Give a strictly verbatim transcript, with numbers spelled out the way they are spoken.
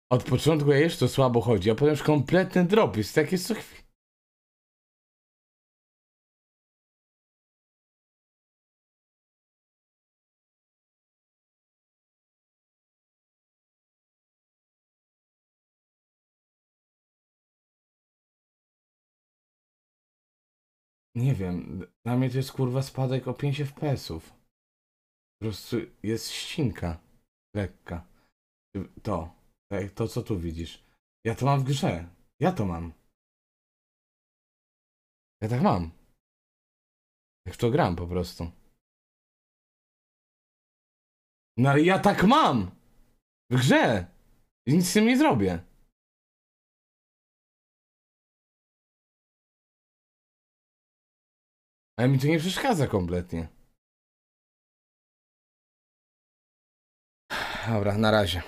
Od początku ja jeszcze to słabo chodzi, a potem już kompletny drop jest, tak jest co chwilę. Nie wiem, dla mnie to jest kurwa spadek o pięć F P S-ów. Po prostu jest ścinka. Lekka. To. Tak, to co tu widzisz. Ja to mam w grze. Ja to mam. Ja tak mam. Jak w to gram po prostu. No ale ja tak mam! W grze! I nic z tym nie zrobię. Ale mi to nie przeszkadza kompletnie. Dobra, na razie.